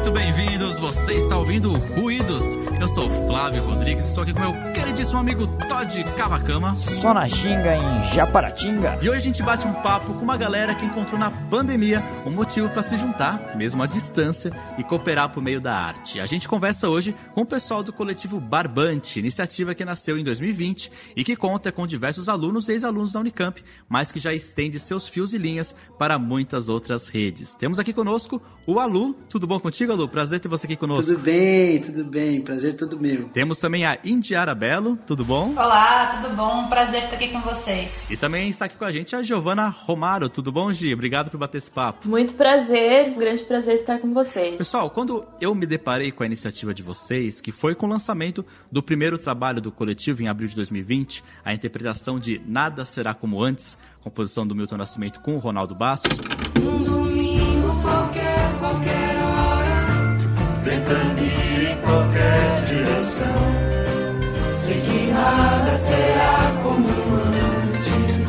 muito bem-vindos. Você está ouvindo Ruídos. Eu sou Flávio Rodrigues, estou aqui com meu queridíssimo amigo Todd Cavacama. Só na Xinga, em Japaratinga. E hoje a gente bate um papo com uma galera que encontrou na pandemia um motivo para se juntar, mesmo à distância, e cooperar por meio da arte. A gente conversa hoje com o pessoal do coletivo Barbante, iniciativa que nasceu em 2020 e que conta com diversos alunos e ex-alunos da Unicamp, mas que já estende seus fios e linhas para muitas outras redes. Temos aqui conosco o Alu. Tudo bom contigo, Alu? Prazer ter você aqui conosco. Tudo bem. Prazer todo meu. Temos também a Indiara Belo. Tudo bom? Olá, tudo bom? Prazer estar aqui com vocês. E também está aqui com a gente a Giovana Romaro. Tudo bom, Gi? Obrigado por bater esse papo. Muito prazer, um grande prazer estar com vocês. Pessoal, quando eu me deparei com a iniciativa de vocês, que foi com o lançamento do primeiro trabalho do coletivo em abril de 2020, a interpretação de Nada Será Como Antes, composição do Milton Nascimento com o Ronaldo Bastos. Um domingo qualquer hora, ventania em qualquer direção. Sei que nada será como antes,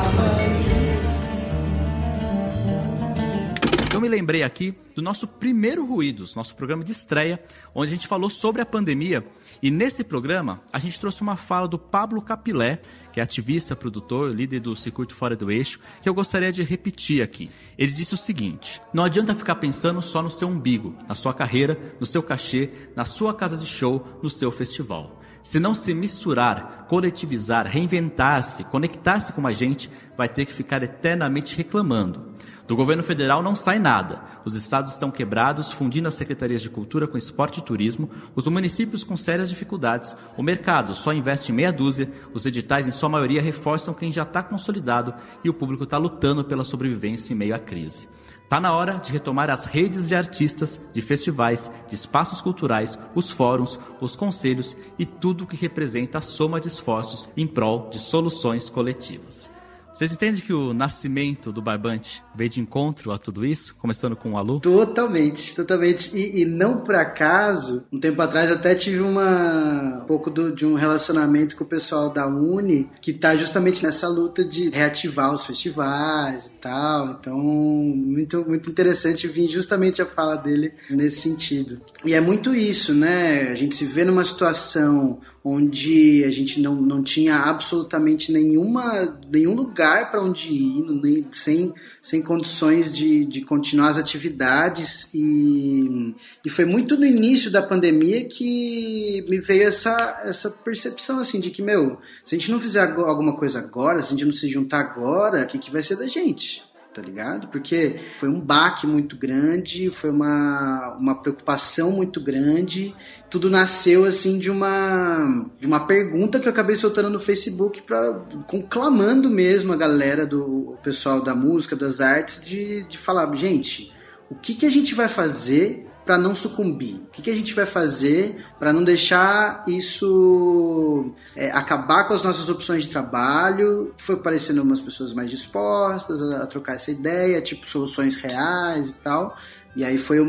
Eu me lembrei aqui do nosso primeiro Ruídos, nosso programa de estreia, onde a gente falou sobre a pandemia. E nesse programa, a gente trouxe uma fala do Pablo Capilé, que é ativista, produtor, líder do Circuito Fora do Eixo, que eu gostaria de repetir aqui. Ele disse o seguinte: não adianta ficar pensando só no seu umbigo, na sua carreira, no seu cachê, na sua casa de show, no seu festival. Se não se misturar, coletivizar, reinventar-se, conectar-se com mais gente, vai ter que ficar eternamente reclamando. Do governo federal não sai nada. Os estados estão quebrados, fundindo as secretarias de cultura com esporte e turismo, os municípios com sérias dificuldades, o mercado só investe em meia dúzia, os editais em sua maioria reforçam quem já está consolidado e o público está lutando pela sobrevivência em meio à crise. Está na hora de retomar as redes de artistas, de festivais, de espaços culturais, os fóruns, os conselhos e tudo o que representa a soma de esforços em prol de soluções coletivas. Vocês entendem que o nascimento do Barbante veio de encontro a tudo isso, começando com o Alu? Totalmente. E não por acaso, um tempo atrás eu até tive um pouco de um relacionamento com o pessoal da Uni, que tá justamente nessa luta de reativar os festivais e tal. Então, muito, muito interessante vir justamente a fala dele nesse sentido. E é muito isso, né? A gente se vê numa situação onde a gente não tinha absolutamente nenhum lugar para onde ir, sem condições de continuar as atividades, e foi muito no início da pandemia que me veio essa percepção assim, de que, se a gente não fizer alguma coisa agora, se a gente não se juntar agora, o que vai ser da gente? Tá ligado? Porque foi um baque muito grande, foi uma preocupação muito grande. Tudo nasceu assim de uma pergunta que eu acabei soltando no Facebook, conclamando mesmo a galera do pessoal da música, das artes, de falar: gente, o que a gente vai fazer para não sucumbir? O que a gente vai fazer para não deixar isso acabar com as nossas opções de trabalho? Foi parecendo umas pessoas mais dispostas a trocar essa ideia, tipo soluções reais e tal. E aí foi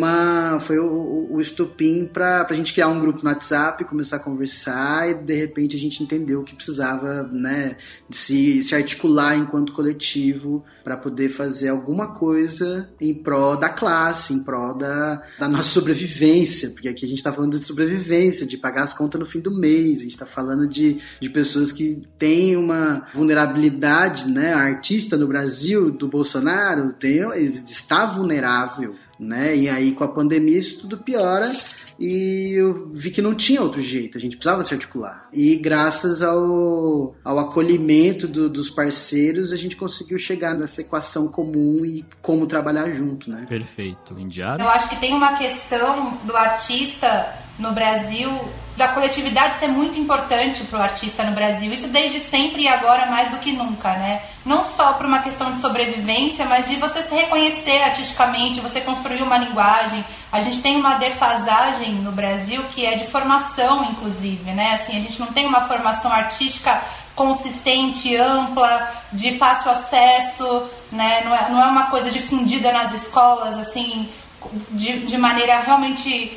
o estupim pra gente criar um grupo no WhatsApp, começar a conversar, e de repente a gente entendeu que precisava, né, de se articular enquanto coletivo para poder fazer alguma coisa em prol da classe, em prol da nossa sobrevivência, porque aqui a gente tá falando de sobrevivência, de pagar as contas no fim do mês, a gente tá falando de pessoas que têm uma vulnerabilidade, né? A artista no Brasil, do Bolsonaro, está vulnerável, né? E aí com a pandemia isso tudo piora, e eu vi que não tinha outro jeito, a gente precisava se articular, e graças ao acolhimento dos parceiros a gente conseguiu chegar nessa equação comum e como trabalhar junto, né? Perfeito. Indiara? Eu acho que tem uma questão do artista no Brasil, da coletividade ser muito importante para o artista no Brasil, isso desde sempre e agora mais do que nunca, né? Não só por uma questão de sobrevivência, mas de você se reconhecer artisticamente, você construir uma linguagem. A gente tem uma defasagem no Brasil que é de formação, inclusive, né? Assim, a gente não tem uma formação artística consistente, ampla, de fácil acesso, né? Não é uma coisa difundida nas escolas, assim, de maneira realmente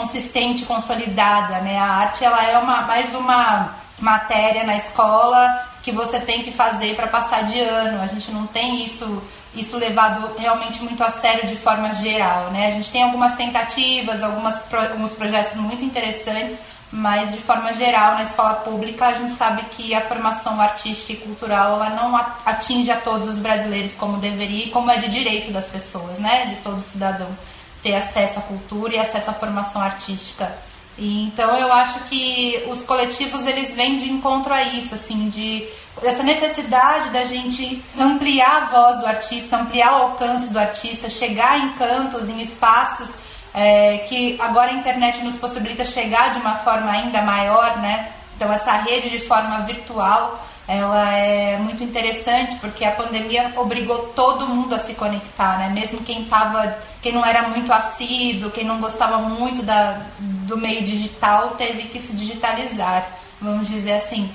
consistente, consolidada, né? A arte, ela é mais uma matéria na escola que você tem que fazer para passar de ano. A gente não tem isso levado realmente muito a sério de forma geral, né? A gente tem algumas tentativas, alguns projetos muito interessantes, mas de forma geral, na escola pública, a gente sabe que a formação artística e cultural ela não atinge a todos os brasileiros como deveria e como é de direito das pessoas, né? De todo cidadão ter acesso à cultura e acesso à formação artística. E, então eu acho que os coletivos eles vêm de encontro a isso, assim, essa necessidade da gente ampliar a voz do artista, ampliar o alcance do artista, chegar em cantos, em espaços que agora a internet nos possibilita chegar de uma forma ainda maior, né? Então essa rede de forma virtual, ela é muito interessante porque a pandemia obrigou todo mundo a se conectar, né? Mesmo quem não era muito assíduo, quem não gostava muito do meio digital, teve que se digitalizar, vamos dizer assim.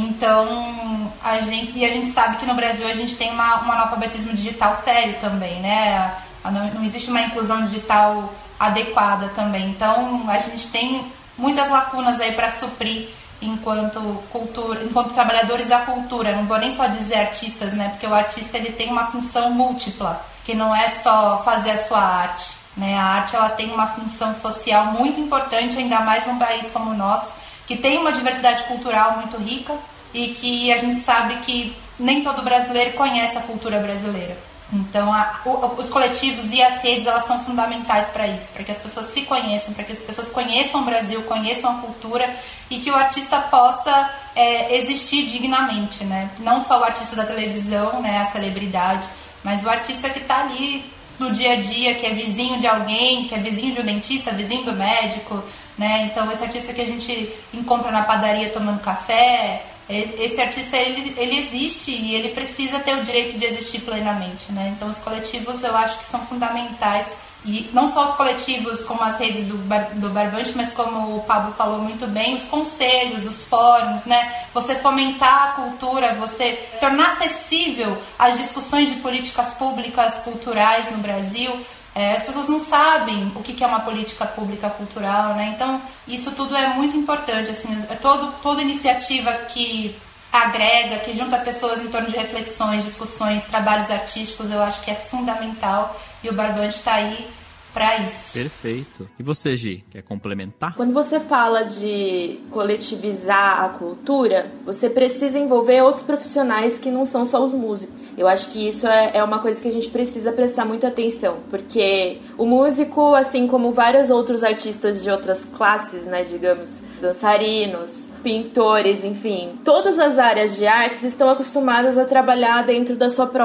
Então, a gente sabe que no Brasil a gente tem um analfabetismo digital sério também, né? Não existe uma inclusão digital adequada também. Então, a gente tem muitas lacunas aí para suprir enquanto trabalhadores da cultura. Não vou nem só dizer artistas, né? Porque o artista ele tem uma função múltipla, que não é só fazer a sua arte, né? A arte ela tem uma função social muito importante, ainda mais num país como o nosso, que tem uma diversidade cultural muito rica e que a gente sabe que nem todo brasileiro conhece a cultura brasileira. Então, os coletivos e as redes, elas são fundamentais para isso, para que as pessoas se conheçam, para que as pessoas conheçam o Brasil, conheçam a cultura e que o artista possa existir dignamente, né? Não só o artista da televisão, né, a celebridade, mas o artista que está ali no dia a dia, que é vizinho de alguém, que é vizinho de um dentista, vizinho do médico, né? Então, esse artista que a gente encontra na padaria tomando café, esse artista ele existe e ele precisa ter o direito de existir plenamente, né? Então os coletivos eu acho que são fundamentais, e não só os coletivos como as redes do Barbante, mas como o Pablo falou muito bem, os conselhos, os fóruns, né? Você fomentar a cultura, você tornar acessível as discussões de políticas públicas culturais no Brasil. As pessoas não sabem o que é uma política pública cultural, né? Então, isso tudo é muito importante, assim, toda iniciativa que agrega, que junta pessoas em torno de reflexões, discussões, trabalhos artísticos, eu acho que é fundamental, e o Barbante está aí para isso. Perfeito. E você, Gi, quer complementar? Quando você fala de coletivizar a cultura, você precisa envolver outros profissionais que não são só os músicos. Eu acho que isso é uma coisa que a gente precisa prestar muita atenção, porque o músico, assim como vários outros artistas de outras classes, né, digamos, dançarinos, pintores, enfim, todas as áreas de artes estão acostumadas a trabalhar dentro do seu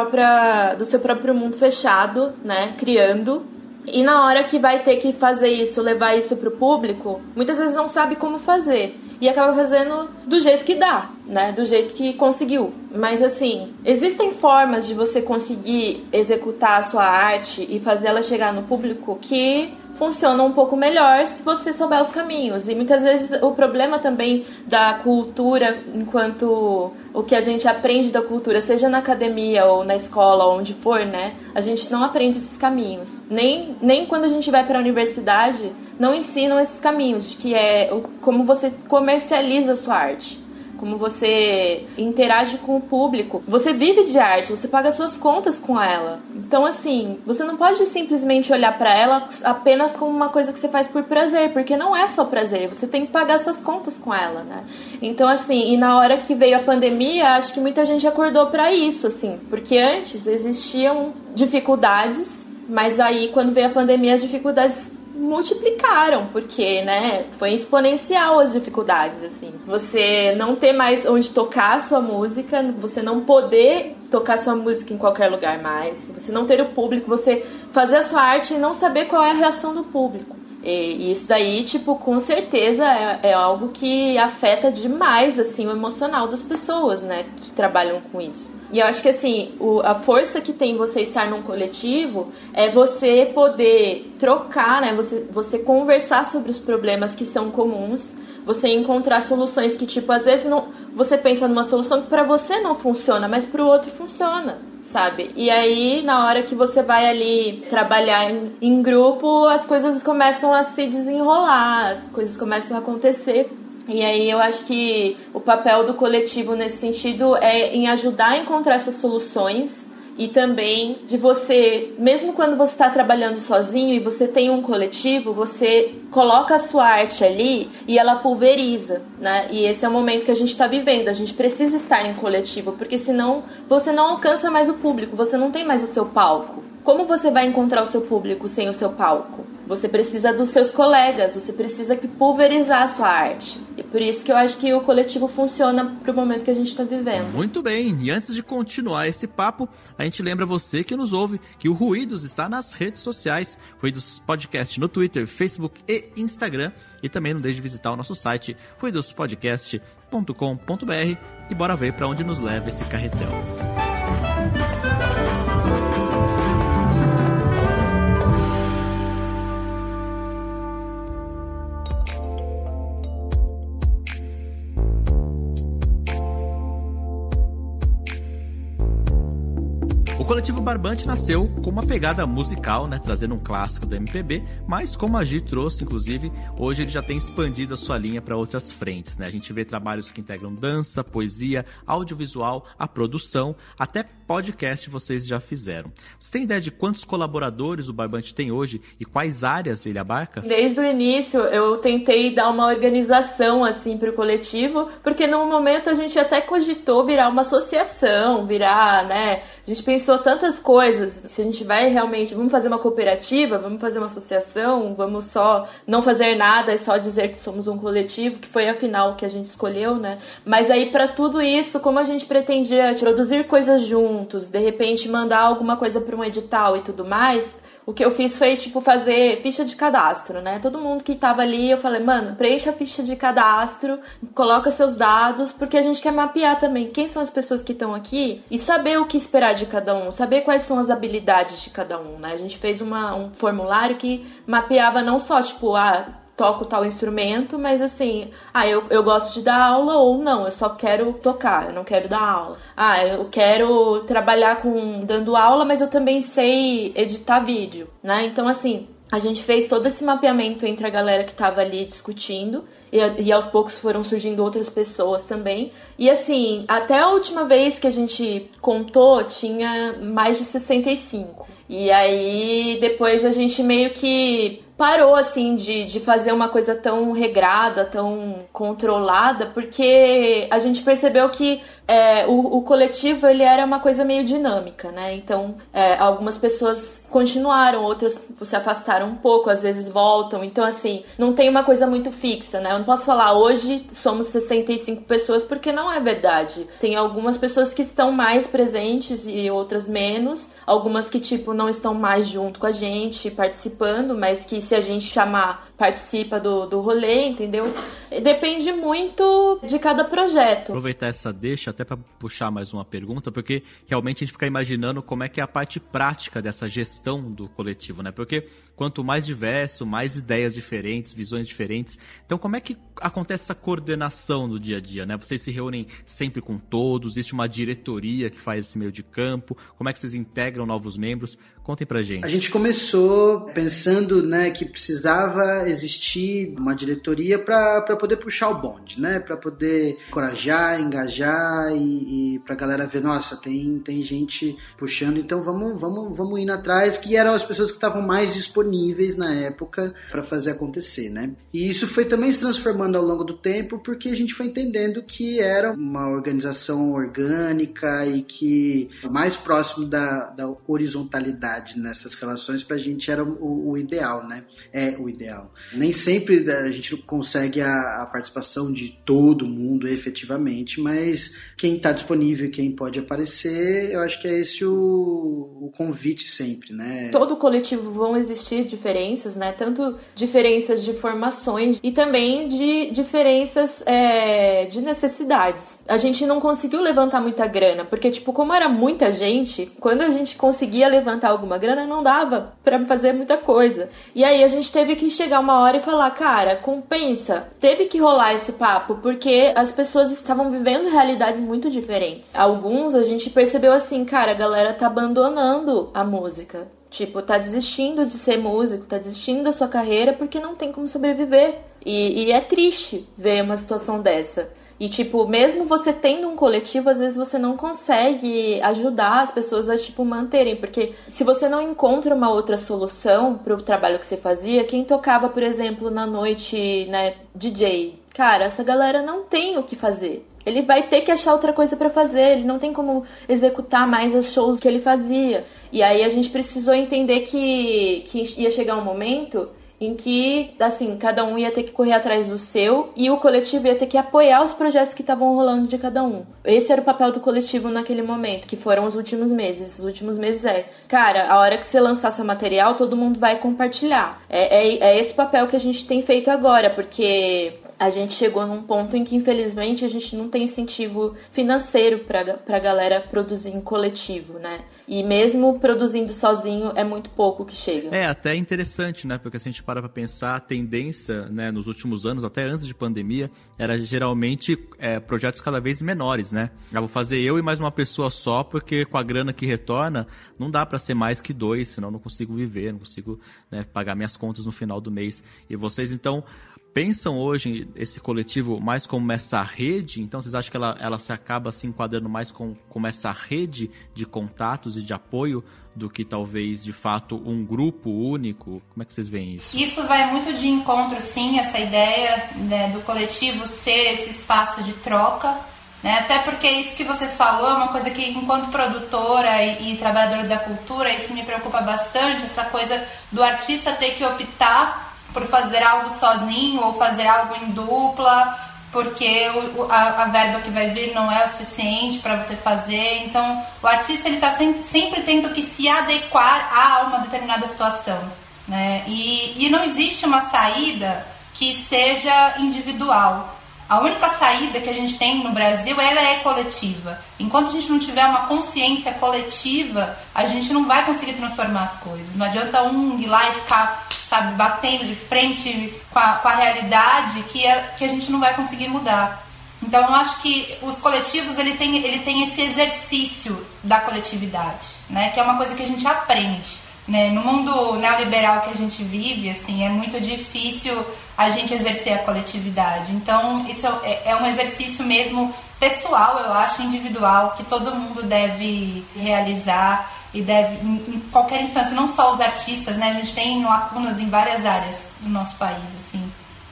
próprio mundo fechado, né, criando. E na hora que vai ter que fazer isso, levar isso pro público, muitas vezes não sabe como fazer. E acaba fazendo do jeito que dá, né? Do jeito que conseguiu. Mas assim, existem formas de você conseguir executar a sua arte e fazer ela chegar no público que funcionam um pouco melhor se você souber os caminhos. E muitas vezes o problema também da cultura, enquanto o que a gente aprende da cultura, seja na academia ou na escola, onde for, né? A gente não aprende esses caminhos. Nem quando a gente vai para a universidade, não ensinam esses caminhos, que é como você comercializa a sua arte, como você interage com o público. Você vive de arte, você paga suas contas com ela. Então, assim, você não pode simplesmente olhar pra ela apenas como uma coisa que você faz por prazer, porque não é só prazer, você tem que pagar suas contas com ela, né? Então, assim, e na hora que veio a pandemia, acho que muita gente acordou pra isso, assim, porque antes existiam dificuldades, mas aí, quando veio a pandemia, as dificuldades multiplicaram, porque, né, foi exponencial as dificuldades, assim. Você não ter mais onde tocar a sua música, você não poder tocar sua música em qualquer lugar mais, você não ter o público, você fazer a sua arte e não saber qual é a reação do público. E isso daí, tipo, com certeza é algo que afeta demais, assim, o emocional das pessoas, né, que trabalham com isso. E eu acho que, assim, a força que tem você estar num coletivo é você poder trocar, né, você conversar sobre os problemas que são comuns, você encontrar soluções que, tipo, às vezes você pensa numa solução que pra você não funciona, mas pro outro funciona, sabe? E aí, na hora que você vai ali trabalhar em grupo, as coisas começam a se desenrolar, as coisas começam a acontecer E aí eu acho que o papel do coletivo nesse sentido é em ajudar a encontrar essas soluções e também de você, mesmo quando você está trabalhando sozinho e você tem um coletivo, você coloca a sua arte ali e ela pulveriza, né? E esse é o momento que a gente está vivendo. A gente precisa estar em coletivo, porque senão você não alcança mais o público, você não tem mais o seu palco. Como você vai encontrar o seu público sem o seu palco? Você precisa dos seus colegas, você precisa pulverizar a sua arte. E por isso que eu acho que o coletivo funciona pro momento que a gente está vivendo. Muito bem, e antes de continuar esse papo, a gente lembra você que nos ouve que o Ruídos está nas redes sociais, Ruídos Podcast no Twitter, Facebook e Instagram, e também não deixe de visitar o nosso site ruidospodcast.com.br e bora ver para onde nos leva esse carretel. O Coletivo Barbante nasceu com uma pegada musical, né, trazendo um clássico da MPB, mas como a Gi trouxe, inclusive, hoje ele já tem expandido a sua linha para outras frentes, né? A gente vê trabalhos que integram dança, poesia, audiovisual, a produção, até podcast vocês já fizeram. Você tem ideia de quantos colaboradores o Barbante tem hoje e quais áreas ele abarca? Desde o início eu tentei dar uma organização assim para o coletivo, porque no momento a gente até cogitou virar uma associação, né? A gente pensou tantas coisas, se a gente vai realmente, vamos fazer uma cooperativa, vamos fazer uma associação, vamos só não fazer nada e só dizer que somos um coletivo, que foi afinal o que a gente escolheu, né? Mas aí para tudo isso, como a gente pretendia produzir coisas juntos, de repente mandar alguma coisa para um edital e tudo mais, o que eu fiz foi, fazer ficha de cadastro, né? Todo mundo que tava ali, eu falei, mano, preencha a ficha de cadastro, coloca seus dados, porque a gente quer mapear também quem são as pessoas que estão aqui e saber o que esperar de cada um, saber quais são as habilidades de cada um, né? A gente fez um formulário que mapeava não só, toco tal instrumento, mas assim, eu gosto de dar aula ou não, eu só quero tocar, eu não quero dar aula. Eu quero trabalhar dando aula, mas eu também sei editar vídeo, né? Então, assim, a gente fez todo esse mapeamento entre a galera que tava ali discutindo e aos poucos foram surgindo outras pessoas também. E assim, até a última vez que a gente contou, tinha mais de 65. E aí, depois a gente meio que parou, assim, de fazer uma coisa tão regrada, tão controlada, porque a gente percebeu que o coletivo, ele era uma coisa meio dinâmica, né? Então, algumas pessoas continuaram, outras se afastaram um pouco, às vezes voltam. Então, assim, não tem uma coisa muito fixa, né? Eu não posso falar, hoje somos 65 pessoas, porque não é verdade. Tem algumas pessoas que estão mais presentes e outras menos. Algumas que, não estão mais junto com a gente, participando, mas que se a gente chamar, participa do rolê, entendeu? Depende muito de cada projeto. Aproveitar essa deixa até para puxar mais uma pergunta, porque realmente a gente fica imaginando como é que é a parte prática dessa gestão do coletivo, né? Porque quanto mais diverso, mais ideias diferentes, visões diferentes. Então, como é que acontece essa coordenação no dia a dia, né? Vocês se reúnem sempre com todos? Existe uma diretoria que faz esse meio de campo? Como é que vocês integram novos membros? Contem pra gente. A gente começou pensando, né, que precisava existir uma diretoria para poder puxar o bonde, né? Para poder encorajar, engajar e pra galera ver, nossa, tem gente puxando, então vamos indo atrás, que eram as pessoas que estavam mais disponíveis na época para fazer acontecer, né? E isso foi também se transformando ao longo do tempo, porque a gente foi entendendo que era uma organização orgânica e que mais próximo da horizontalidade nessas relações pra gente era o ideal, né? É o ideal. Nem sempre a gente consegue a participação de todo mundo efetivamente, mas quem tá disponível, quem pode aparecer, eu acho que é esse o convite sempre, né? Todo coletivo vão existir diferenças, né? Tanto diferenças de formações e também de diferenças de necessidades. A gente não conseguiu levantar muita grana, porque, como era muita gente, quando a gente conseguia levantar alguma grana, não dava pra fazer muita coisa. E aí a gente teve que chegar uma hora e falar, cara, compensa. Teve que rolar esse papo, porque as pessoas estavam vivendo realidades muito diferentes. Alguns a gente percebeu assim, cara, a galera tá abandonando a música. Tá desistindo de ser músico, tá desistindo da sua carreira porque não tem como sobreviver. E é triste ver uma situação dessa. E, tipo, mesmo você tendo um coletivo, às vezes você não consegue ajudar as pessoas a, tipo, manterem. Porque se você não encontra uma outra solução pro trabalho que você fazia, quem tocava, por exemplo, na noite, né, DJ, cara, essa galera não tem o que fazer. Ele vai ter que achar outra coisa pra fazer, ele não tem como executar mais os shows que ele fazia. E aí a gente precisou entender que ia chegar um momento em que, assim, cada um ia ter que correr atrás do seu e o coletivo ia ter que apoiar os projetos que estavam rolando de cada um. Esse era o papel do coletivo naquele momento, que foram os últimos meses. Os últimos meses cara, a hora que você lançar seu material, todo mundo vai compartilhar. É esse papel que a gente tem feito agora, porque a gente chegou num ponto em que, infelizmente, a gente não tem incentivo financeiro pra galera produzir em coletivo, né? E mesmo produzindo sozinho, é muito pouco que chega. É até interessante, né? Porque se a gente para pra pensar, a tendência, né, nos últimos anos, até antes de pandemia, era geralmente projetos cada vez menores, né? Eu vou fazer eu e mais uma pessoa só, porque com a grana que retorna, não dá pra ser mais que 2, senão eu não consigo viver, não consigo, né, pagar minhas contas no final do mês. E vocês, então, pensam hoje esse coletivo mais como essa rede? Então vocês acham que ela se acaba se enquadrando mais como essa rede de contatos e de apoio do que talvez, de fato, um grupo único? Como é que vocês veem isso? Isso vai muito de encontro, sim, essa ideia, né, do coletivo ser esse espaço de troca, né? Até porque isso que você falou é uma coisa que, enquanto produtora e trabalhadora da cultura, isso me preocupa bastante, essa coisa do artista ter que optar por fazer algo sozinho ou fazer algo em dupla, porque a verba que vai vir não é o suficiente para você fazer. Então, o artista ele está sempre tendo que se adequar a uma determinada situação, né? E não existe uma saída que seja individual. A única saída que a gente tem no Brasil, ela é coletiva. Enquanto a gente não tiver uma consciência coletiva, a gente não vai conseguir transformar as coisas. Não adianta um ir lá e ficar, sabe, batendo de frente com a realidade que a gente não vai conseguir mudar. Então, eu acho que os coletivos, ele tem esse exercício da coletividade, né? Que é uma coisa que a gente aprende, né? No mundo neoliberal que a gente vive, assim, é muito difícil a gente exercer a coletividade. Então, isso é um exercício mesmo pessoal, eu acho, individual, que todo mundo deve realizar e deve, em qualquer instância, não só os artistas, né? A gente tem lacunas em várias áreas do nosso país, assim.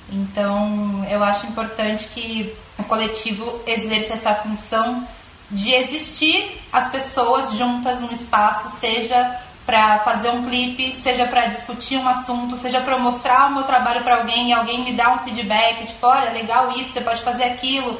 Então, eu acho importante que o coletivo exerça essa função de existir as pessoas juntas num espaço, seja para fazer um clipe, seja para discutir um assunto, seja para mostrar o meu trabalho para alguém e alguém me dar um feedback, tipo, olha, legal isso, você pode fazer aquilo,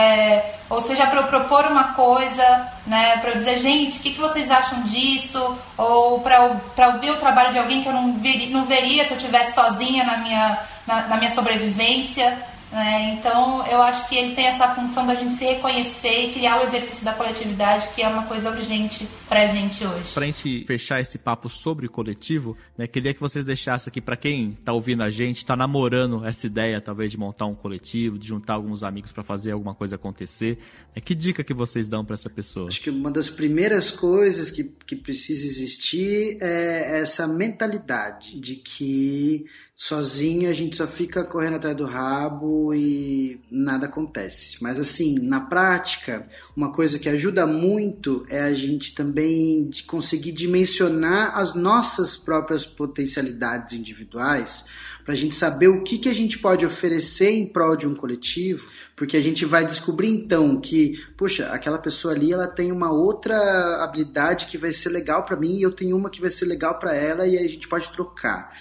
ou seja para eu propor uma coisa, né, para eu dizer, gente, o que vocês acham disso, ou para ouvir o trabalho de alguém que eu não veria se eu estivesse sozinha na minha sobrevivência. Então, eu acho que ele tem essa função da gente se reconhecer e criar o exercício da coletividade, que é uma coisa urgente pra gente hoje. Pra gente fechar esse papo sobre coletivo, né, queria que vocês deixassem aqui, pra quem tá ouvindo a gente, tá namorando essa ideia, talvez, de montar um coletivo, de juntar alguns amigos pra fazer alguma coisa acontecer, que dica que vocês dão pra essa pessoa? Acho que uma das primeiras coisas que precisa existir é essa mentalidade de que sozinho a gente só fica correndo atrás do rabo e nada acontece. Mas assim, na prática, uma coisa que ajuda muito é a gente também conseguir dimensionar as nossas próprias potencialidades individuais, para a gente saber o que a gente pode oferecer em prol de um coletivo, porque a gente vai descobrir então que, poxa, aquela pessoa ali, ela tem uma outra habilidade que vai ser legal para mim e eu tenho uma que vai ser legal para ela, e aí a gente pode trocar.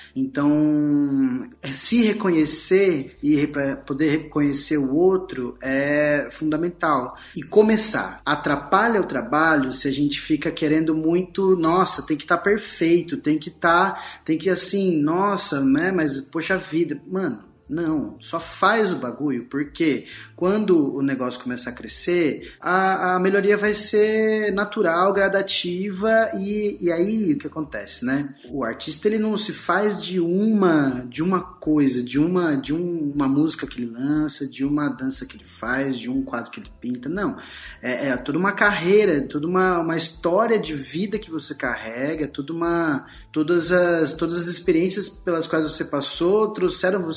Então, se reconhecer e para poder reconhecer o outro é fundamental. E começar. Atrapalha o trabalho se a gente fica querendo muito, nossa, tem que estar perfeito, tem que assim, nossa, né, mas poxa vida, mano, não, só faz o bagulho, porque quando o negócio começar a crescer, a melhoria vai ser natural, gradativa, e aí o que acontece, né? O artista, ele não se faz de uma coisa, de uma música que ele lança, de uma dança que ele faz, de um quadro que ele pinta, não. É toda uma carreira, toda uma história de vida que você carrega, todas as experiências pelas quais você passou, trouxeram você aonde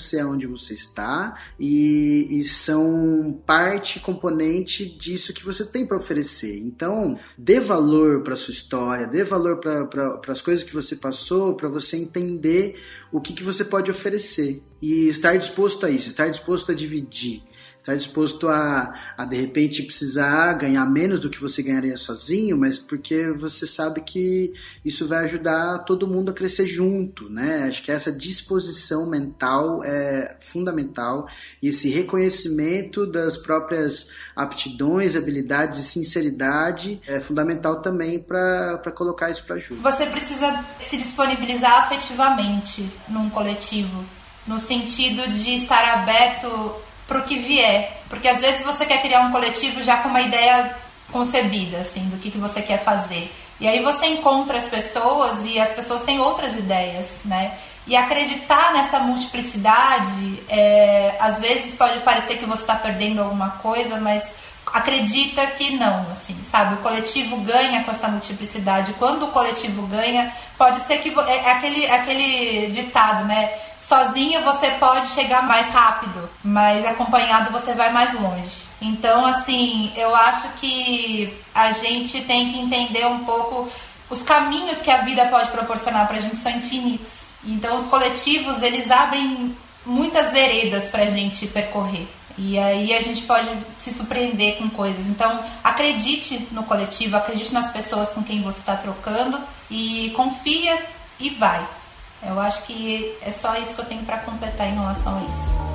onde você está e são parte, componente disso que você tem para oferecer. Então, dê valor para sua história, dê valor para as coisas que você passou, para você entender o que você pode oferecer e estar disposto a isso, estar disposto a dividir. Estar disposto a de repente precisar ganhar menos do que você ganharia sozinho, mas porque você sabe que isso vai ajudar todo mundo a crescer junto, né? Acho que essa disposição mental é fundamental e esse reconhecimento das próprias aptidões, habilidades e sinceridade é fundamental também para colocar isso para junto. Você precisa se disponibilizar afetivamente num coletivo, no sentido de estar aberto para o que vier, porque às vezes você quer criar um coletivo já com uma ideia concebida, assim, do que você quer fazer, e aí você encontra as pessoas e as pessoas têm outras ideias, né, e acreditar nessa multiplicidade, às vezes pode parecer que você está perdendo alguma coisa, mas acredita que não, assim, sabe, o coletivo ganha com essa multiplicidade. Quando o coletivo ganha, pode ser que aquele ditado, né, sozinho você pode chegar mais rápido, mas acompanhado você vai mais longe. Então, assim, eu acho que a gente tem que entender um pouco os caminhos que a vida pode proporcionar pra gente são infinitos. Então, os coletivos, eles abrem muitas veredas pra gente percorrer. E aí a gente pode se surpreender com coisas. Então, acredite no coletivo, acredite nas pessoas com quem você está trocando e confia e vai. Eu acho que é só isso que eu tenho para completar em relação a isso.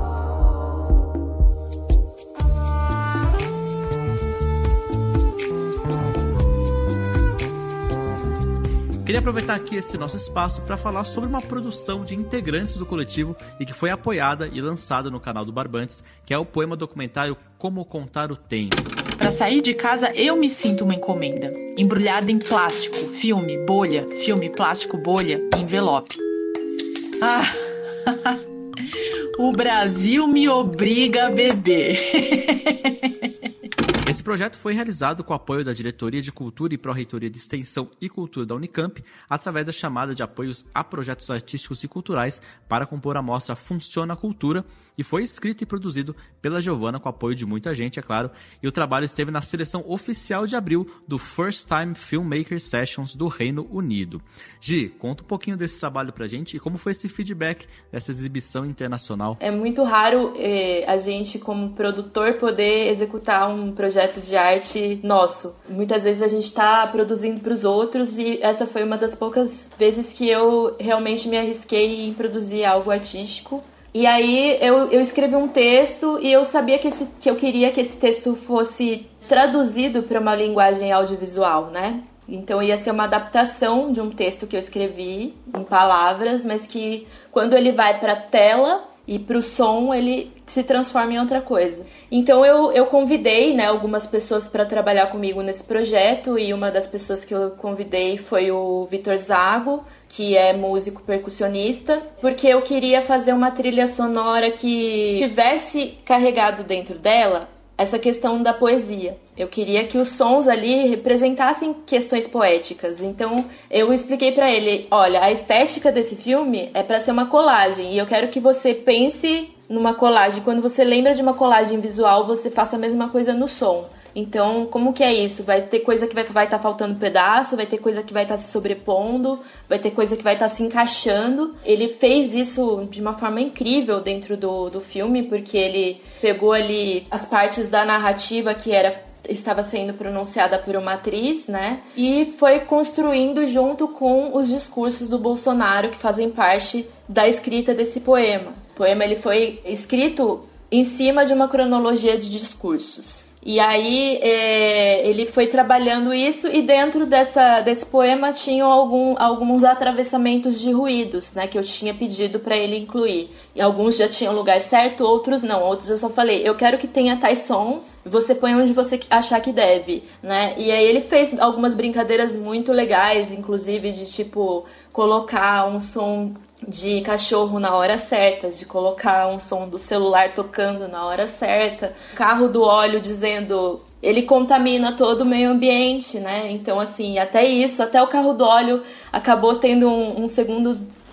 Queria aproveitar aqui esse nosso espaço para falar sobre uma produção de integrantes do coletivo e que foi apoiada e lançada no canal do Barbantes, que é o poema documentário Como Contar o Tempo. Para sair de casa, eu me sinto uma encomenda, embrulhada em plástico, filme, bolha, filme, plástico, bolha e envelope. Ah, o Brasil me obriga a beber. Esse projeto foi realizado com o apoio da Diretoria de Cultura e Pró-Reitoria de Extensão e Cultura da Unicamp, através da chamada de apoios a projetos artísticos e culturais para compor a mostra Funciona a Cultura, e foi escrito e produzido pela Giovana com apoio de muita gente, é claro, e o trabalho esteve na seleção oficial de abril do First Time Filmmaker Sessions do Reino Unido. Gi, conta um pouquinho desse trabalho pra gente e como foi esse feedback dessa exibição internacional. É muito raro a gente, como produtor, poder executar um projeto de arte nosso. Muitas vezes a gente está produzindo para os outros e essa foi uma das poucas vezes que eu realmente me arrisquei em produzir algo artístico. E aí eu escrevi um texto e eu sabia que eu queria que esse texto fosse traduzido para uma linguagem audiovisual, né? Então ia ser uma adaptação de um texto que eu escrevi em palavras, mas que quando ele vai para a tela e para o som ele se transforma em outra coisa. Então eu convidei, né, algumas pessoas para trabalhar comigo nesse projeto, e uma das pessoas que eu convidei foi o Vitor Zago, que é músico percussionista, porque eu queria fazer uma trilha sonora que tivesse carregado dentro dela essa questão da poesia. Eu queria que os sons ali representassem questões poéticas. Então eu expliquei pra ele, olha, a estética desse filme é pra ser uma colagem, e eu quero que você pense numa colagem. Quando você lembra de uma colagem visual, você faça a mesma coisa no som. Então, como que é isso? Vai ter coisa que vai estar faltando pedaço, vai ter coisa que vai estar se sobrepondo, vai ter coisa que vai estar se encaixando. Ele fez isso de uma forma incrível dentro do filme, porque ele pegou ali as partes da narrativa que estava sendo pronunciada por uma atriz, né? E foi construindo junto com os discursos do Bolsonaro, que fazem parte da escrita desse poema. O poema ele foi escrito em cima de uma cronologia de discursos. E aí ele foi trabalhando isso, e dentro desse poema tinham alguns atravessamentos de ruídos, né, que eu tinha pedido para ele incluir. E alguns já tinham lugar certo, outros não. Outros eu só falei, eu quero que tenha tais sons, você põe onde você achar que deve, né? E aí ele fez algumas brincadeiras muito legais, inclusive de tipo colocar um som de cachorro na hora certa, de colocar um som do celular tocando na hora certa, carro do óleo dizendo ele contamina todo o meio ambiente, né? Então, assim, até o carro do óleo acabou tendo um segundo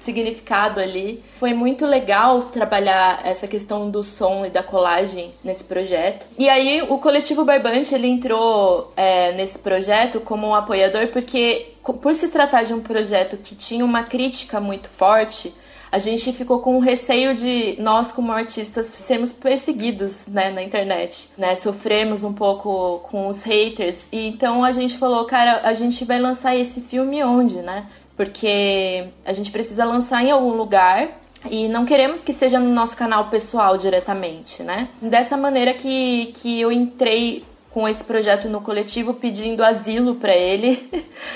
significado ali. Foi muito legal trabalhar essa questão do som e da colagem nesse projeto. E aí o Coletivo Barbante, ele entrou nesse projeto como um apoiador, porque por se tratar de um projeto que tinha uma crítica muito forte, a gente ficou com receio de nós, como artistas, sermos perseguidos, né, na internet, né, sofremos um pouco com os haters. E então a gente falou, cara, a gente vai lançar esse filme onde, né? Porque a gente precisa lançar em algum lugar e não queremos que seja no nosso canal pessoal diretamente, né? Dessa maneira que eu entrei com esse projeto no Coletivo, pedindo asilo para ele.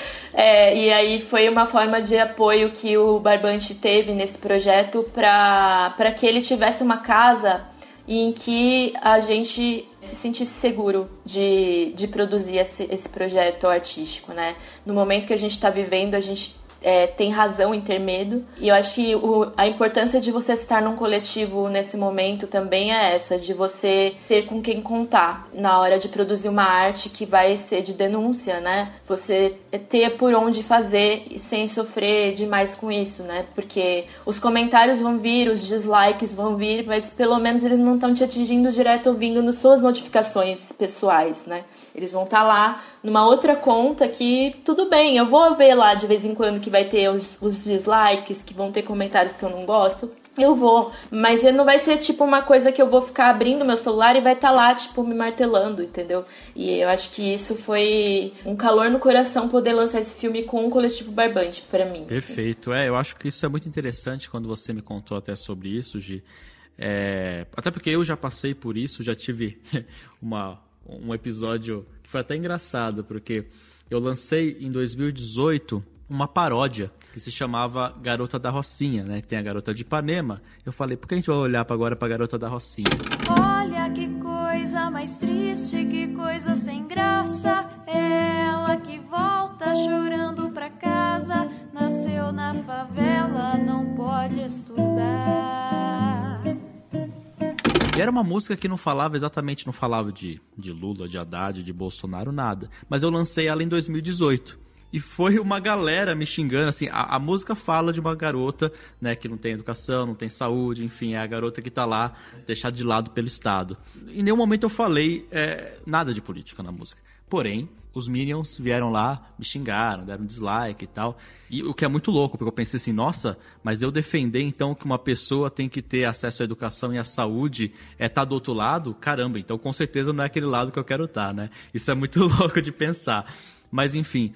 E aí foi uma forma de apoio que o Barbante teve nesse projeto para que ele tivesse uma casa em que a gente se sentisse seguro de produzir esse projeto artístico, né? No momento que a gente está vivendo, a gente tem razão em ter medo. E eu acho que a importância de você estar num coletivo nesse momento também é essa, de você ter com quem contar na hora de produzir uma arte que vai ser de denúncia, né? Você ter por onde fazer sem sofrer demais com isso, né? Porque os comentários vão vir, os dislikes vão vir, mas pelo menos eles não estão te atingindo direto ou vindo nas suas notificações pessoais, né? Eles vão estar lá numa outra conta que, tudo bem, eu vou ver lá de vez em quando que vai ter os dislikes, que vão ter comentários que eu não gosto. Eu vou, mas não vai ser tipo uma coisa que eu vou ficar abrindo meu celular e vai estar lá, tipo, me martelando, entendeu? E eu acho que isso foi um calor no coração poder lançar esse filme com o Coletivo Barbante, pra mim. Perfeito, assim. Eu acho que isso é muito interessante quando você me contou até sobre isso, Gi. Até porque eu já passei por isso, já tive um episódio que foi até engraçado, porque eu lancei em 2018 uma paródia que se chamava Garota da Rocinha, né? Tem a Garota de Ipanema. Eu falei, por que a gente vai olhar agora pra Garota da Rocinha? Olha que coisa mais triste, que coisa sem graça. Ela que volta chorando pra casa, nasceu na favela, não pode estudar. E era uma música que não falava de Lula, de Haddad, de Bolsonaro, nada. Mas eu lancei ela em 2018. E foi uma galera me xingando, assim, a música fala de uma garota, né, que não tem educação, não tem saúde, enfim, é a garota que tá lá, deixada de lado pelo Estado. Em nenhum momento eu falei nada de política na música. Porém, os Minions vieram lá, me xingaram, deram dislike e tal. E o que é muito louco, porque eu pensei assim, nossa, mas eu defender então que uma pessoa tem que ter acesso à educação e à saúde tá do outro lado? Caramba, então com certeza não é aquele lado que eu quero estar, né? Isso é muito louco de pensar. Mas enfim...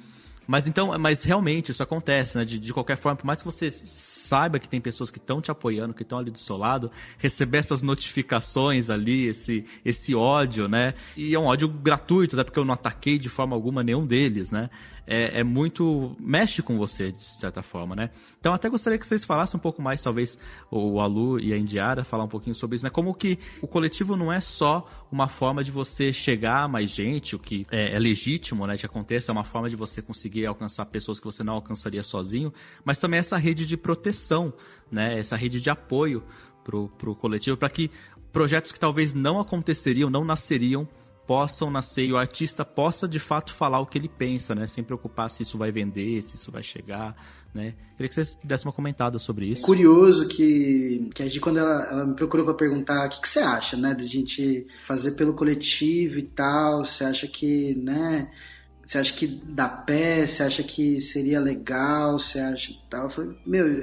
Mas realmente isso acontece, né? De qualquer forma, por mais que você saiba que tem pessoas que estão te apoiando, que estão ali do seu lado, receber essas notificações ali, esse ódio, né? E é um ódio gratuito, até porque eu não ataquei de forma alguma nenhum deles, né? Muito... mexe com você, de certa forma, né? Então, até gostaria que vocês falassem um pouco mais, talvez, o Alu e a Indiara, falar um pouquinho sobre isso, né? Como que o coletivo não é só uma forma de você chegar a mais gente, o que é legítimo, né? Que aconteça, é uma forma de você conseguir alcançar pessoas que você não alcançaria sozinho, mas também essa rede de proteção, né? Essa rede de apoio pro coletivo, para que projetos que talvez não aconteceriam, não nasceriam, possam nascer e o artista possa de fato falar o que ele pensa, né? Sem preocupar se isso vai vender, se isso vai chegar, né? Queria que vocês dessem uma comentada sobre isso. Curioso que a Gi, quando ela me procurou para perguntar o que você acha, né? De a gente fazer pelo coletivo e tal, você acha que, né? Você acha que dá pé? Você acha que seria legal? Você acha tal? Eu falei,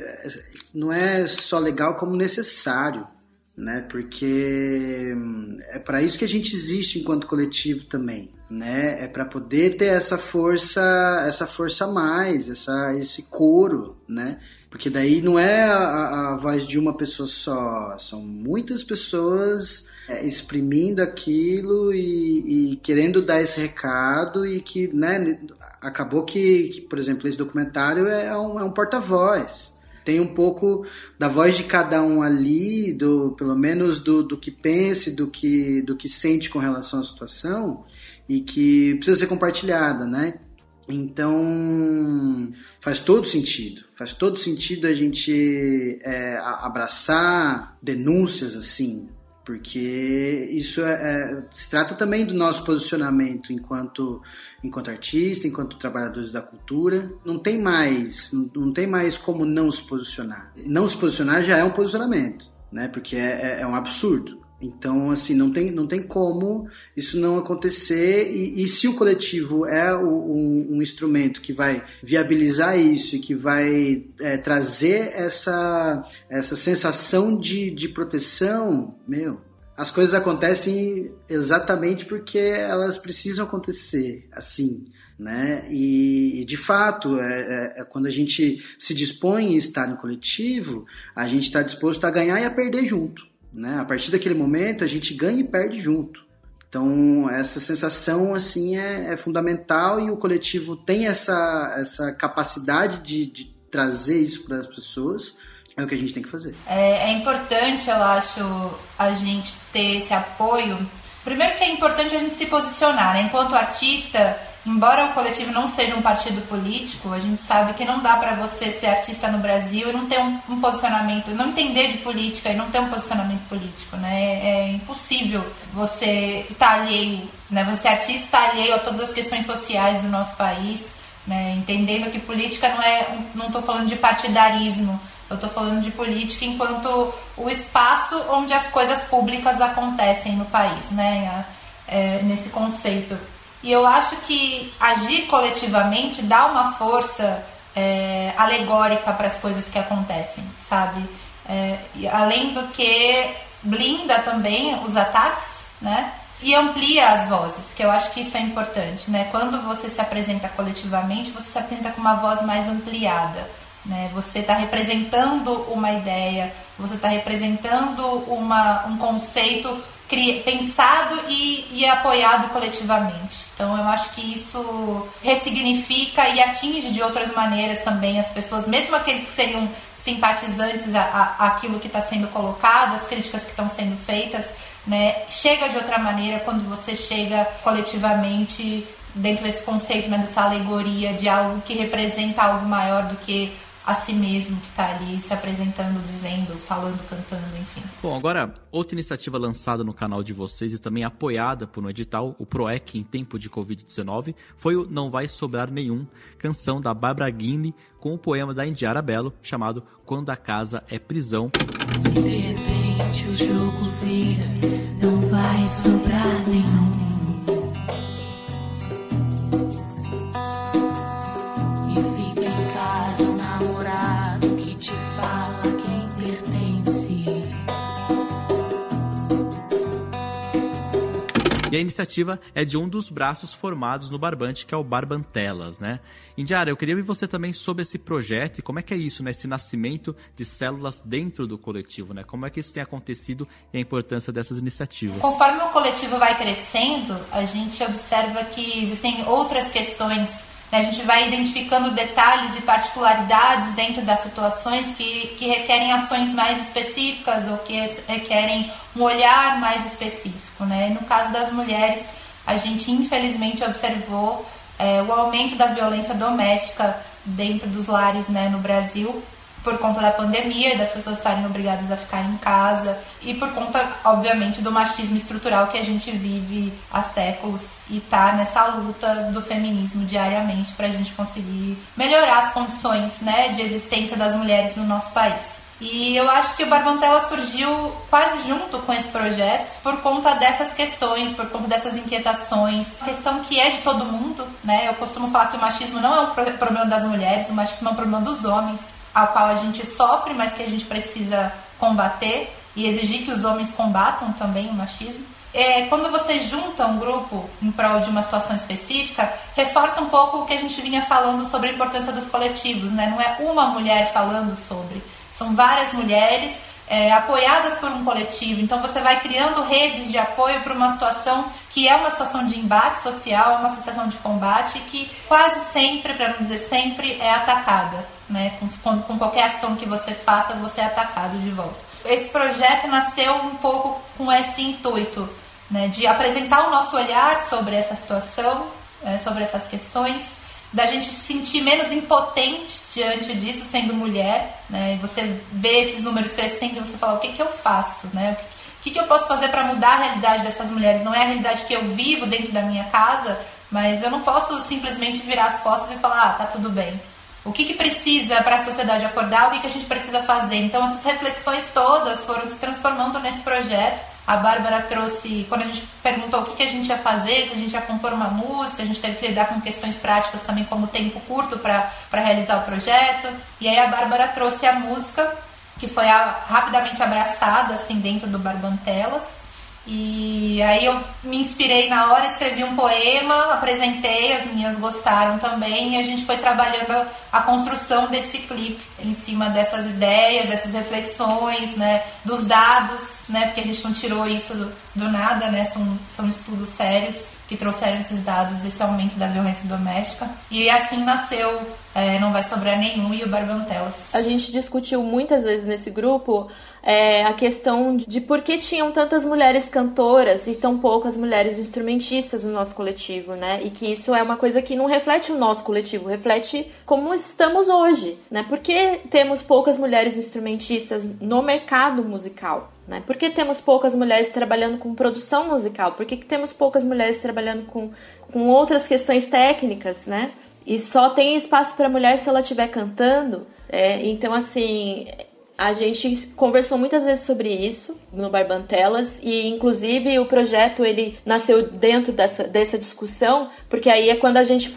não é só legal como necessário, né? Porque é para isso que a gente existe enquanto coletivo também, né? É para poder ter essa força a mais, esse coro, né? Porque daí não é a voz de uma pessoa só, são muitas pessoas exprimindo aquilo e querendo dar esse recado e que, né? Acabou que, por exemplo, esse documentário é um porta-voz. Tem um pouco da voz de cada um ali, pelo menos do que pensa, do que sente com relação à situação e que precisa ser compartilhada, né? Então, faz todo sentido a gente abraçar denúncias assim, Porque isso se trata também do nosso posicionamento enquanto artista, enquanto trabalhadores da cultura. Não tem mais como não se posicionar. Não se posicionar já é um posicionamento, né? Porque é um absurdo. Então, assim, não tem como isso não acontecer, e se o coletivo é um instrumento que vai viabilizar isso e que vai trazer essa sensação de proteção, as coisas acontecem exatamente porque elas precisam acontecer assim, né? E de fato, quando a gente se dispõe a estar no coletivo, a gente está disposto a ganhar e a perder junto. Né? A partir daquele momento a gente ganha e perde junto. Então essa sensação assim é fundamental, e o coletivo tem essa capacidade de trazer isso para as pessoas. É o que a gente tem que fazer. É importante, eu acho, a gente ter esse apoio. Primeiro que é importante a gente se posicionar, né? Enquanto artista, embora o coletivo não seja um partido político, a gente sabe que não dá para você ser artista no Brasil e não ter um posicionamento, não entender de política e não ter um posicionamento político, né? É impossível você estar alheio, né? Você artista está alheio a todas as questões sociais do nosso país, né? Entendendo que política não estou falando de partidarismo, eu estou falando de política enquanto o espaço onde as coisas públicas acontecem no país, né? Nesse conceito. E eu acho que agir coletivamente dá uma força alegórica para as coisas que acontecem, sabe? Além do que blinda também os ataques, né? E amplia as vozes, que eu acho que isso é importante, né? Quando você se apresenta coletivamente, você se apresenta com uma voz mais ampliada, né? Você está representando uma ideia, você está representando um conceito pensado e apoiado coletivamente. Então eu acho que isso ressignifica e atinge de outras maneiras também as pessoas, mesmo aqueles que seriam simpatizantes àquilo que está sendo colocado, as críticas que estão sendo feitas, né? Chega de outra maneira quando você chega coletivamente dentro desse conceito, né, dessa alegoria de algo que representa algo maior do que a si mesmo, que está ali se apresentando, dizendo, falando, cantando, enfim. Bom, agora, outra iniciativa lançada no canal de vocês e também apoiada por um edital, o PROEC em tempo de Covid-19, foi o Não Vai Sobrar Nenhum, canção da Bárbara Guinle, com o poema da Indiara Bello, chamado Quando a Casa é Prisão. De repente o jogo vira, não vai sobrar nenhum. E a iniciativa é de um dos braços formados no Barbante, que é o Barbantelas, né? Indiara, eu queria ouvir você também sobre esse projeto e como é que é isso, né? Esse nascimento de células dentro do coletivo, né? Como é que isso tem acontecido e a importância dessas iniciativas? Conforme o coletivo vai crescendo, a gente observa que existem outras questões. A gente vai identificando detalhes e particularidades dentro das situações que requerem ações mais específicas ou que requerem um olhar mais específico, né? No caso das mulheres, a gente infelizmente observou o aumento da violência doméstica dentro dos lares, né, no Brasil, por conta da pandemia e das pessoas estarem obrigadas a ficar em casa e por conta, obviamente, do machismo estrutural que a gente vive há séculos e tá nessa luta do feminismo diariamente para a gente conseguir melhorar as condições, né, de existência das mulheres no nosso país. E eu acho que o Barbantela surgiu quase junto com esse projeto por conta dessas questões, por conta dessas inquietações. A questão que é de todo mundo, né? Eu costumo falar que o machismo não é um problema das mulheres, o machismo é um problema dos homens, ao qual a gente sofre, mas que a gente precisa combater e exigir que os homens combatam também o machismo. Quando você junta um grupo em prol de uma situação específica, reforça um pouco o que a gente vinha falando sobre a importância dos coletivos, né? Não é uma mulher falando sobre, são várias mulheres apoiadas por um coletivo. Então você vai criando redes de apoio para uma situação que é uma situação de embate social, é uma situação de combate que quase sempre, para não dizer sempre, é atacada, né? Com qualquer ação que você faça, você é atacado de volta. Esse projeto nasceu um pouco com esse intuito, né, de apresentar o nosso olhar sobre essa situação, sobre essas questões, da gente se sentir menos impotente diante disso, sendo mulher, né? E você vê esses números crescendo e você fala, o que eu faço, né? O que eu posso fazer para mudar a realidade dessas mulheres? Não é a realidade que eu vivo dentro da minha casa, mas eu não posso simplesmente virar as costas e falar, tá tudo bem. O que precisa para a sociedade acordar? O que a gente precisa fazer? Então, essas reflexões todas foram se transformando nesse projeto. A Bárbara trouxe, quando a gente perguntou o que a gente ia fazer, se a gente ia compor uma música, a gente teve que lidar com questões práticas também, como tempo curto para realizar o projeto. E aí a Bárbara trouxe a música, que foi rapidamente abraçada assim, dentro do Barbantelas. E aí eu me inspirei na hora, escrevi um poema, apresentei, as meninas gostaram também, e a gente foi trabalhando a construção desse clipe em cima dessas ideias, dessas reflexões, né, dos dados, né, porque a gente não tirou isso do nada, né, são estudos sérios que trouxeram esses dados desse aumento da violência doméstica. E assim nasceu Não Vai Sobrar Nenhum e o Barbantelas. A gente discutiu muitas vezes nesse grupo a questão de por que tinham tantas mulheres cantoras e tão poucas mulheres instrumentistas no nosso coletivo, né? E que isso é uma coisa que não reflete o nosso coletivo, reflete como estamos hoje, né? Por que temos poucas mulheres instrumentistas no mercado musical? Né? Por que temos poucas mulheres trabalhando com produção musical? Por que temos poucas mulheres trabalhando com outras questões técnicas, né? E só tem espaço para mulher se ela estiver cantando. Então, assim, a gente conversou muitas vezes sobre isso no Barbantelas e, inclusive, o projeto ele nasceu dentro dessa discussão, porque aí é quando a gente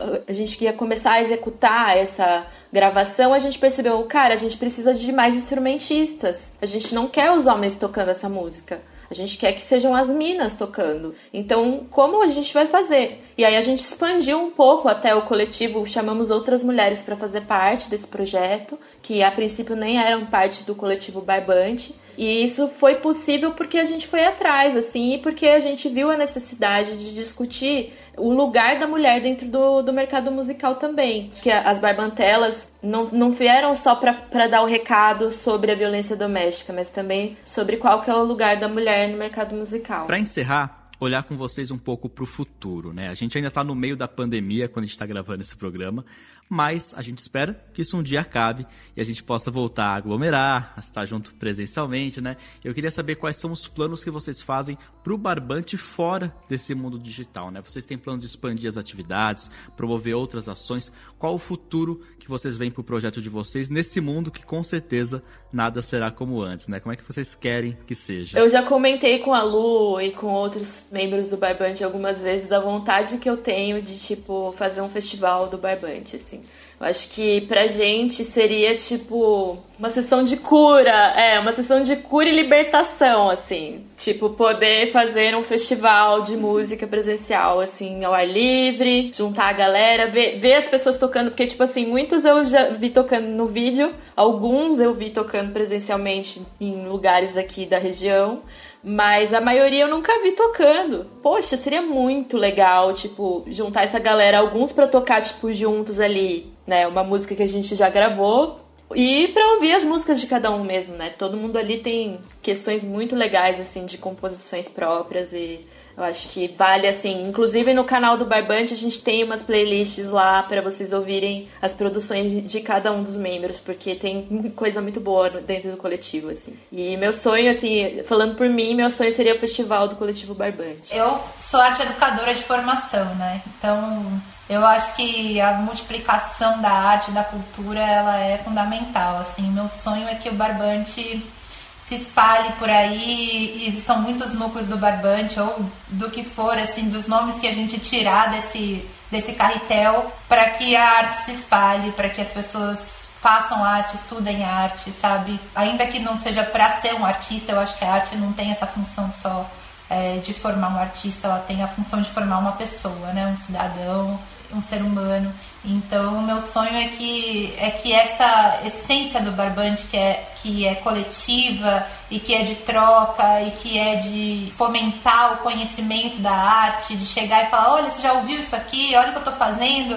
ia começar a executar essa gravação, a gente percebeu, cara, a gente precisa de mais instrumentistas. A gente não quer os homens tocando essa música. A gente quer que sejam as minas tocando. Então, como a gente vai fazer? E aí a gente expandiu um pouco até o coletivo, chamamos outras mulheres para fazer parte desse projeto, que a princípio nem eram parte do coletivo Barbante. E isso foi possível porque a gente foi atrás, assim, e porque a gente viu a necessidade de discutir o lugar da mulher dentro do mercado musical também. Que as Barbantelas não vieram só para dar o recado sobre a violência doméstica, mas também sobre qual que é o lugar da mulher no mercado musical. Para encerrar, olhar com vocês um pouco para o futuro, né? A gente ainda está no meio da pandemia quando a gente está gravando esse programa, mas a gente espera que isso um dia acabe e a gente possa voltar a aglomerar, a estar junto presencialmente, né? Eu queria saber quais são os planos que vocês fazem para o Barbante fora desse mundo digital, né? Vocês têm plano de expandir as atividades, promover outras ações? Qual o futuro que vocês veem para o projeto de vocês nesse mundo que com certeza nada será como antes, né? Como é que vocês querem que seja? Eu já comentei com a Lu e com outros membros do Barbante algumas vezes da vontade que eu tenho de, tipo, fazer um festival do Barbante, assim. Eu acho que pra gente seria, tipo, uma sessão de cura, uma sessão de cura e libertação, assim. Tipo, poder fazer um festival de música presencial, assim, ao ar livre, juntar a galera, ver as pessoas tocando, porque, tipo assim, muitos eu já vi tocando no vídeo, alguns eu vi tocando presencialmente em lugares aqui da região, mas a maioria eu nunca vi tocando. Poxa, seria muito legal, tipo, juntar essa galera, alguns pra tocar, tipo, juntos ali, né? Uma música que a gente já gravou. E pra ouvir as músicas de cada um mesmo, né? Todo mundo ali tem questões muito legais, assim, de composições próprias e eu acho que vale, assim... Inclusive no canal do Barbante a gente tem umas playlists lá pra vocês ouvirem as produções de cada um dos membros, porque tem coisa muito boa dentro do coletivo, assim. E meu sonho, assim, falando por mim, meu sonho seria o festival do coletivo Barbante. Eu sou arte educadora de formação, né? Então... eu acho que a multiplicação da arte, da cultura, ela é fundamental, assim. Meu sonho é que o Barbante se espalhe por aí, e existam muitos núcleos do Barbante, ou do que for, assim, dos nomes que a gente tirar desse carretel, para que a arte se espalhe, para que as pessoas façam arte, estudem arte, sabe? Ainda que não seja para ser um artista, eu acho que a arte não tem essa função só de formar um artista, ela tem a função de formar uma pessoa, né? Um cidadão, um ser humano. Então, o meu sonho é que essa essência do Barbante, que é coletiva e que é de troca e que é de fomentar o conhecimento da arte, de chegar e falar, olha, você já ouviu isso aqui? Olha o que eu tô fazendo.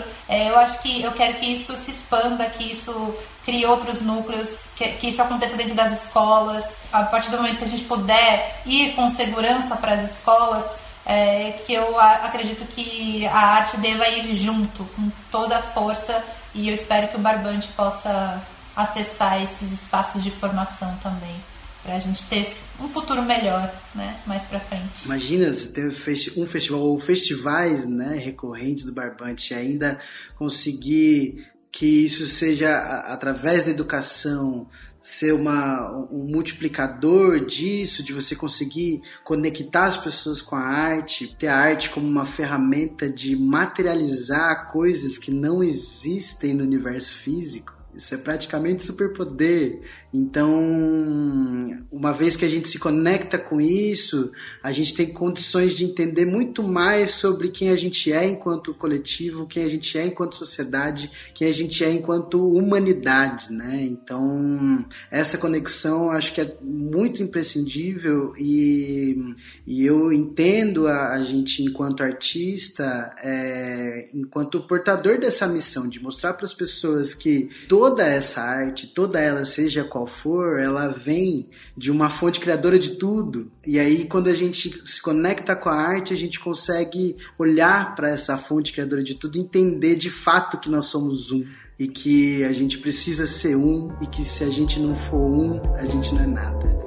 Eu quero que isso se expanda, que isso crie outros núcleos, que isso aconteça dentro das escolas. A partir do momento que a gente puder ir com segurança para as escolas, que eu acredito que a arte deva ir junto, com toda a força, e eu espero que o Barbante possa acessar esses espaços de formação também. pra gente ter um futuro melhor, né, mais pra frente. Imagina você ter um festival ou festivais, né, recorrentes do Barbante e ainda conseguir que isso seja, através da educação, ser um multiplicador disso, de você conseguir conectar as pessoas com a arte, ter a arte como uma ferramenta de materializar coisas que não existem no universo físico. Isso é praticamente superpoder. Então, uma vez que a gente se conecta com isso, a gente tem condições de entender muito mais sobre quem a gente é enquanto coletivo, quem a gente é enquanto sociedade, quem a gente é enquanto humanidade, né? Então, essa conexão acho que é muito imprescindível e eu entendo a gente enquanto artista, enquanto portador dessa missão, de mostrar para as pessoas que toda essa arte, toda ela, seja qual for, ela vem de uma fonte criadora de tudo. E aí, quando a gente se conecta com a arte, a gente consegue olhar para essa fonte criadora de tudo e entender de fato que nós somos um. E que a gente precisa ser um, e que se a gente não for um, a gente não é nada.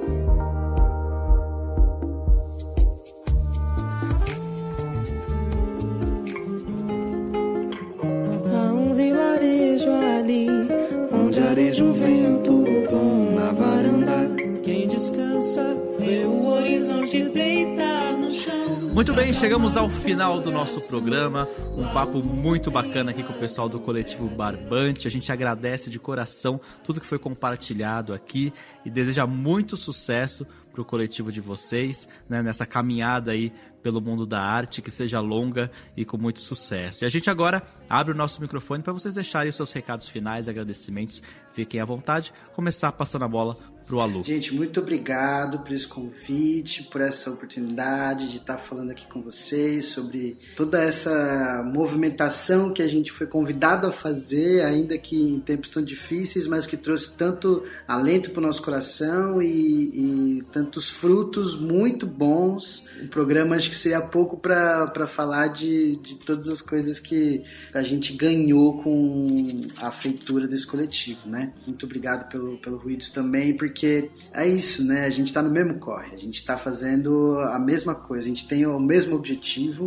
Há um vilarejo ali, onde areja um vento bom na varanda. Quem descansa vê o horizonte deitar no chão. Muito bem, chegamos ao final do nosso programa. Um papo muito bacana aqui com o pessoal do Coletivo Barbante. A gente agradece de coração tudo que foi compartilhado aqui e deseja muito sucesso para o coletivo de vocês, né, nessa caminhada aí pelo mundo da arte, que seja longa e com muito sucesso. E a gente agora abre o nosso microfone para vocês deixarem os seus recados finais, agradecimentos. Fiquem à vontade. Começar passando a bola pro Alu. Gente, muito obrigado por esse convite, por essa oportunidade de estar falando aqui com vocês sobre toda essa movimentação que a gente foi convidado a fazer, ainda que em tempos tão difíceis, mas que trouxe tanto alento para o nosso coração e tantos frutos muito bons. Um programa, acho que seria pouco para falar de todas as coisas que a gente ganhou com a feitura desse coletivo, né? Muito obrigado pelo Ruídos também, porque é isso, né? A gente tá no mesmo corre, a gente tá fazendo a mesma coisa, a gente tem o mesmo objetivo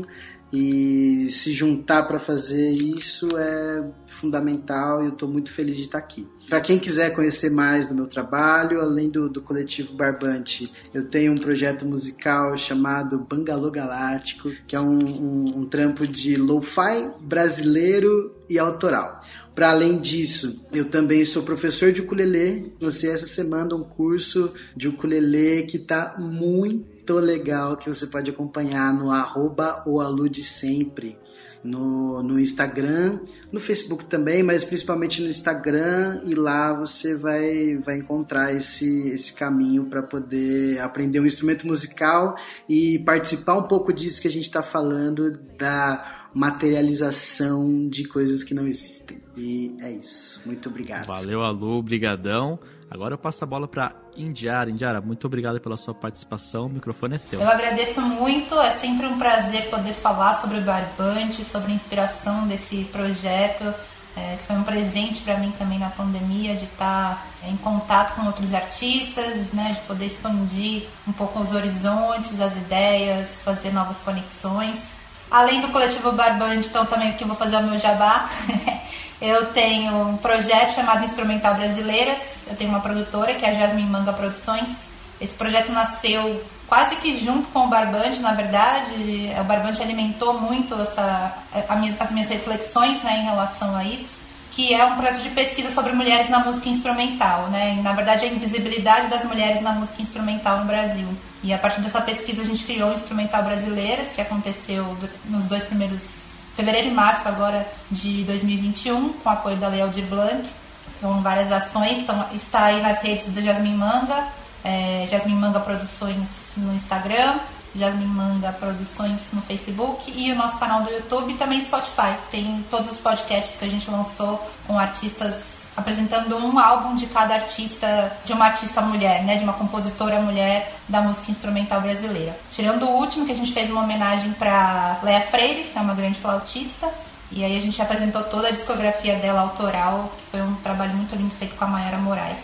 e se juntar para fazer isso é fundamental e eu tô muito feliz de estar aqui. Para quem quiser conhecer mais do meu trabalho, além do Coletivo Barbante, eu tenho um projeto musical chamado Bangalô Galáctico, que é um trampo de lo-fi brasileiro e autoral. Para além disso, eu também sou professor de ukulele. Lancei essa semana um curso de ukulele que tá muito legal, que você pode acompanhar no @oaludesempre, no Instagram, no Facebook também, mas principalmente no Instagram, e lá você vai encontrar esse caminho para poder aprender um instrumento musical e participar um pouco disso que a gente está falando, da materialização de coisas que não existem. E é isso. Muito obrigado. Valeu, Alu. Brigadão. Agora eu passo a bola para Indiara. Indiara, muito obrigado pela sua participação. O microfone é seu. Eu agradeço muito. É sempre um prazer poder falar sobre o Barbante, sobre a inspiração desse projeto, que foi um presente para mim também na pandemia, de estar em contato com outros artistas, né, de poder expandir um pouco os horizontes, as ideias, fazer novas conexões. Além do Coletivo Barbante, então também aqui eu vou fazer o meu jabá. Eu tenho um projeto chamado Instrumental Brasileiras. Eu tenho uma produtora, que é a Jasmine Manga Produções. Esse projeto nasceu quase que junto com o Barbante, na verdade. O Barbante alimentou muito as minhas reflexões, né, em relação a isso, que é um projeto de pesquisa sobre mulheres na música instrumental, né? E, na verdade, a invisibilidade das mulheres na música instrumental no Brasil. E a partir dessa pesquisa a gente criou o Instrumental Brasileiras, que aconteceu nos 2 primeiros, fevereiro e março agora de 2021, com o apoio da Lei Aldir Blanc. Então, várias ações, está aí nas redes da Jasmine Manga, Jasmine Manga Produções no Instagram, Jasmine Manga Produções no Facebook e o nosso canal do YouTube e também Spotify. Tem todos os podcasts que a gente lançou com artistas, apresentando um álbum de cada artista, de uma artista mulher, né, de uma compositora mulher da música instrumental brasileira. Tirando o último, que a gente fez uma homenagem para Léa Freire, que é uma grande flautista, e aí a gente apresentou toda a discografia dela autoral, que foi um trabalho muito lindo feito com a Mayara Moraes.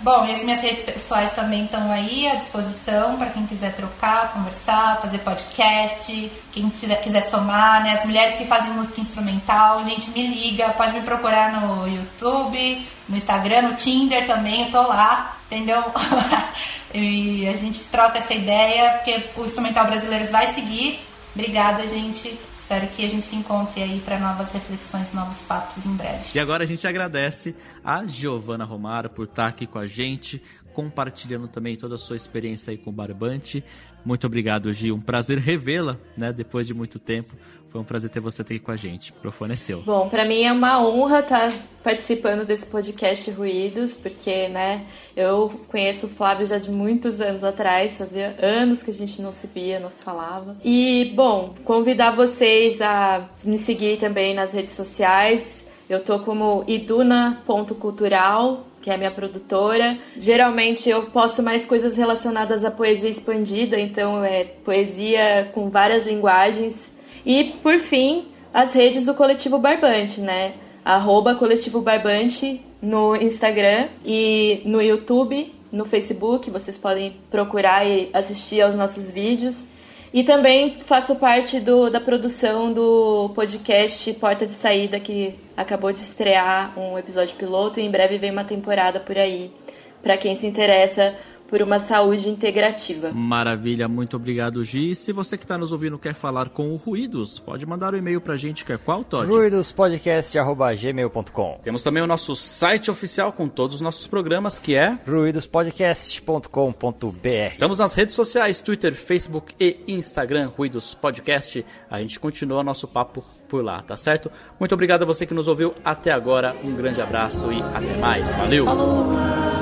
Bom, e as minhas redes pessoais também estão aí à disposição para quem quiser trocar, conversar, fazer podcast, quem quiser somar, né? As mulheres que fazem música instrumental, gente, me liga, pode me procurar no YouTube, no Instagram, no Tinder também, eu tô lá, entendeu? E a gente troca essa ideia, porque o instrumental brasileiro vai seguir. Obrigada, gente. Espero que a gente se encontre aí para novas reflexões, novos papos em breve. E agora a gente agradece a Giovana Romaro por estar aqui com a gente, compartilhando também toda a sua experiência aí com o Barbante. Muito obrigado, Gi. Um prazer revê-la, né? Depois de muito tempo. Foi um prazer ter você aqui com a gente. O microfone é seu. Bom, para mim é uma honra estar participando desse podcast Ruídos, porque, né, eu conheço o Flávio já de muitos anos atrás, fazia anos que a gente não se via, não se falava. E, bom, convidar vocês a me seguir também nas redes sociais. Eu tô como iduna.cultural, que é a minha produtora. Geralmente eu posto mais coisas relacionadas à poesia expandida, então é poesia com várias linguagens. E, por fim, as redes do Coletivo Barbante, né? @Coletivo Barbante no Instagram e no YouTube, no Facebook. Vocês podem procurar e assistir aos nossos vídeos. E também faço parte da produção do podcast Porta de Saída, que acabou de estrear um episódio piloto e em breve vem uma temporada por aí, para quem se interessa por uma saúde integrativa. Maravilha, muito obrigado, Gi. E se você que está nos ouvindo quer falar com o Ruídos, pode mandar um e-mail pra gente, que é qual, Todd? ruidospodcast@gmail.com. Temos também o nosso site oficial com todos os nossos programas, que é ruidospodcast.com.br. Estamos nas redes sociais, Twitter, Facebook e Instagram, Ruídos Podcast. A gente continua nosso papo por lá, tá certo? Muito obrigado a você que nos ouviu até agora. Um grande abraço e até mais. Valeu! Falou.